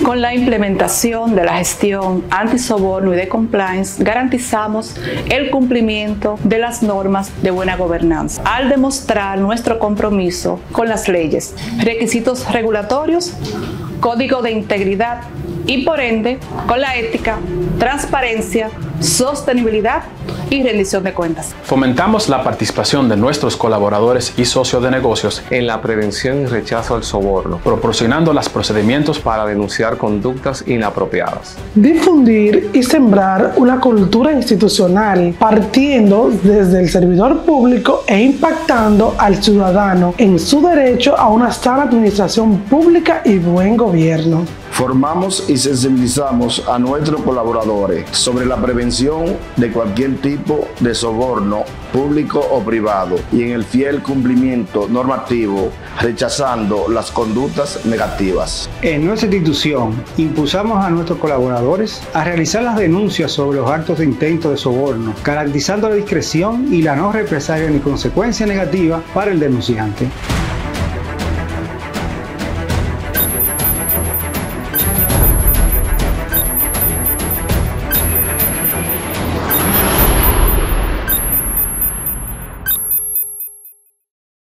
Con la implementación de la gestión antisoborno y de compliance, garantizamos el cumplimiento de las normas de buena gobernanza, al demostrar nuestro compromiso con las leyes, requisitos regulatorios, código de integridad y, por ende, con la ética, transparencia, sostenibilidad y rendición de cuentas. Fomentamos la participación de nuestros colaboradores y socios de negocios en la prevención y rechazo al soborno, proporcionando los procedimientos para denunciar conductas inapropiadas. Difundir y sembrar una cultura institucional partiendo desde el servidor público e impactando al ciudadano en su derecho a una sana administración pública y buen gobierno. Formamos y sensibilizamos a nuestros colaboradores sobre la prevención de cualquier tipo de soborno público o privado y en el fiel cumplimiento normativo, rechazando las conductas negativas. En nuestra institución, impulsamos a nuestros colaboradores a realizar las denuncias sobre los actos de intento de soborno, garantizando la discreción y la no represalia ni consecuencia negativa para el denunciante.